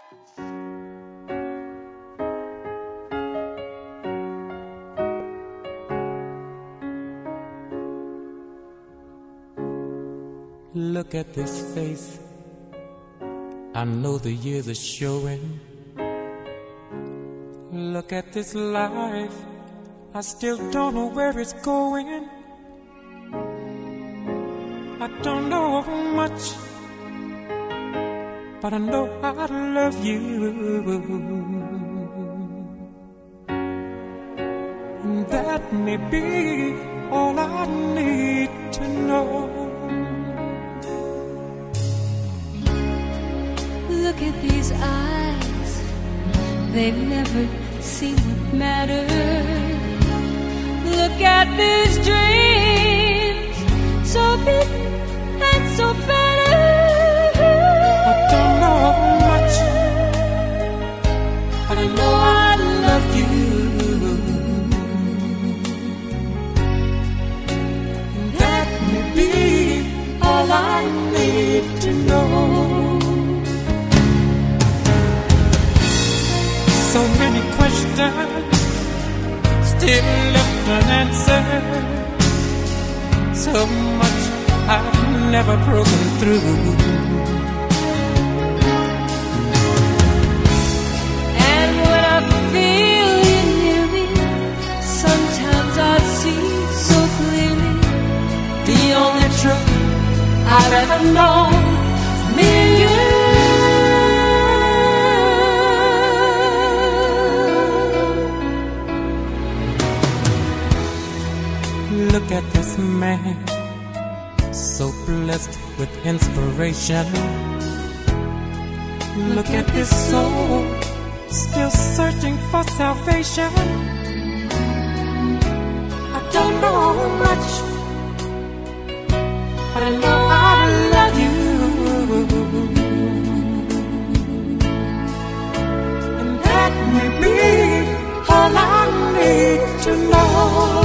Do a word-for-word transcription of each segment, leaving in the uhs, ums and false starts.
Look at this face, I know the years are showing. Look at this life, I still don't know where it's going. I don't know much, but I know I love you. And that may be all I need to know. Look at these eyes, they've never seen what matters. Look at these dreams, so big and so better. I don't know much, but I know I love you. And that may be all I need to know. So many questions still left unanswered. So much I've never broken through. And when I feel you near me, sometimes I see so clearly the only truth I've ever known is me and you. Look at this man, so blessed with inspiration. Look at this soul, still searching for salvation. I don't know much, but I know I love you. And that may be all I need to know.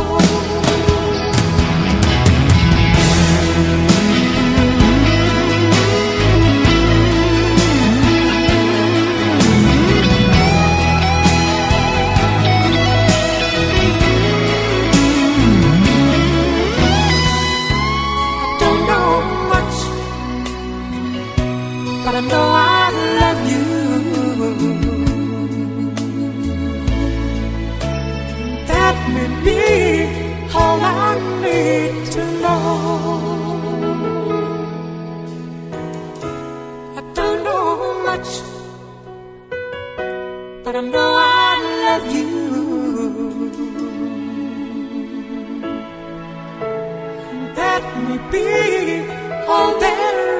But I know I love you. That may be all I need to know. I don't know much, but I know I love you. That may be all there